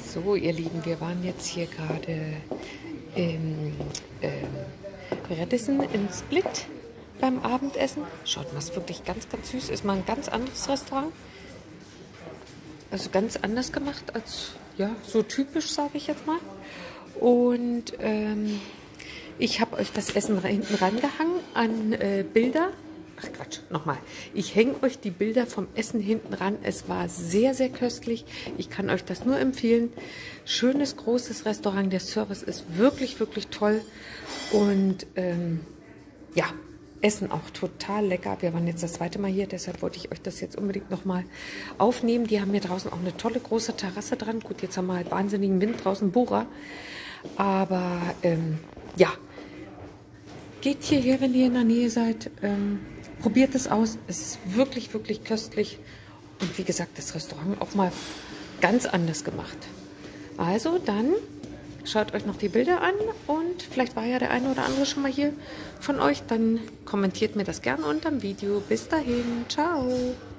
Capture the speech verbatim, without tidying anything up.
So, ihr Lieben, wir waren jetzt hier gerade im ähm, Radisson in Split beim Abendessen. Schaut mal, es ist wirklich ganz, ganz süß. Ist mal ein ganz anderes Restaurant. Also ganz anders gemacht als, ja, so typisch, sage ich jetzt mal. Und ähm, ich habe euch das Essen hinten rangehangen an äh, Bilder. Ach Quatsch, nochmal. Ich hänge euch die Bilder vom Essen hinten ran. Es war sehr, sehr köstlich. Ich kann euch das nur empfehlen. Schönes, großes Restaurant. Der Service ist wirklich, wirklich toll. Und ähm, ja, Essen auch total lecker. Wir waren jetzt das zweite Mal hier, deshalb wollte ich euch das jetzt unbedingt nochmal aufnehmen. Die haben hier draußen auch eine tolle große Terrasse dran. Gut, jetzt haben wir halt wahnsinnigen Wind draußen, Bora. Aber ähm, ja, geht hierher, wenn ihr in der Nähe seid. Ähm, probiert es aus. Es ist wirklich, wirklich köstlich. Und wie gesagt, das Restaurant auch mal ganz anders gemacht. Also dann schaut euch noch die Bilder an und vielleicht war ja der eine oder andere schon mal hier von euch. Dann kommentiert mir das gerne unter dem Video. Bis dahin. Ciao.